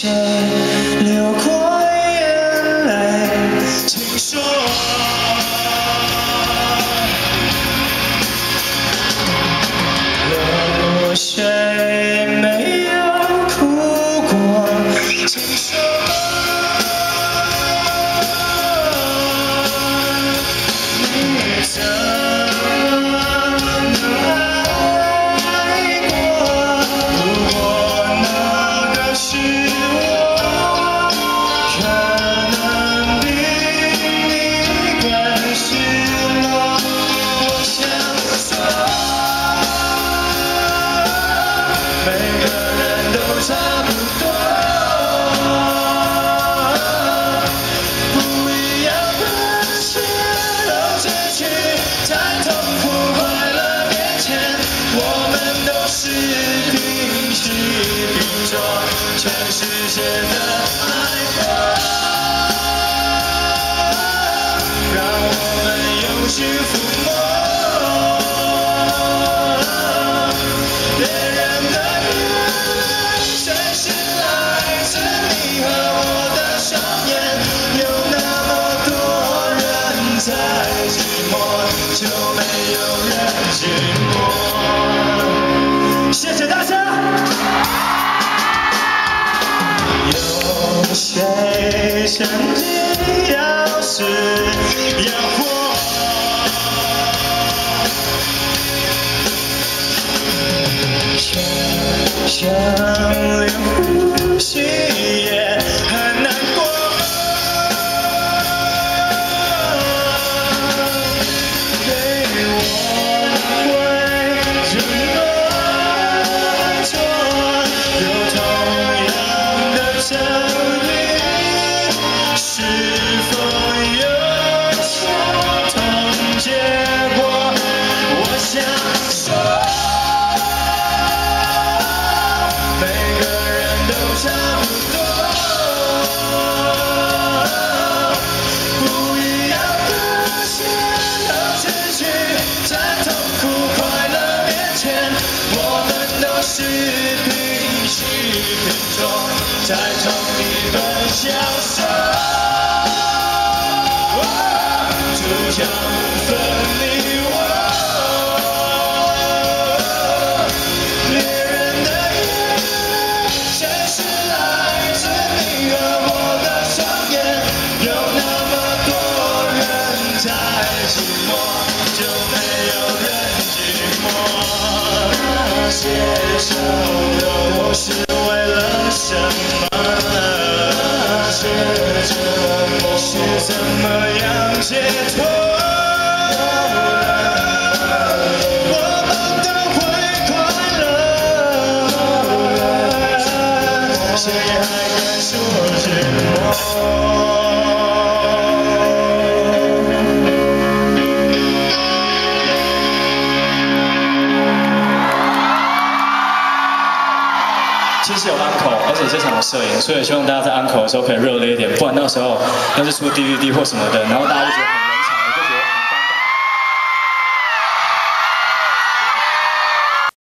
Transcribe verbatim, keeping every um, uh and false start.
谁流过眼泪？请说，有谁没有哭过？请说，你怎么能爱过？如果那个是我，可能比你更失落。我想说，每个人都差不多，不一样的是都失去，在痛苦快乐面前，我们都是平起平坐，全世界的爱过，让我们有幸福梦。别人的眼随时来自你和我的双眼，有那么多人在寂寞，就没有人寂寞。谢谢大家。有谁曾经要死要活？想想连呼吸也很难过。对我会怎么做？有同样的遭遇，是否有相同结果？我想说，每个人都差不多，不一样的事都失去，在痛苦快乐面前，我们都是平起平坐，在同一本小说，主角不分你我。别人的眼随时来自你和我的双眼，有那么多人在寂寞，就没有人寂寞。那些承诺都是为了什么？那些折磨是怎么样解脱？我们都会快乐，谁还敢说寂寞？其实有 encore， 而且这场有摄影，所以希望大家在 encore 的时候可以热烈一点，不然那时候要是出 D V D 或什么的，然后大家就觉得很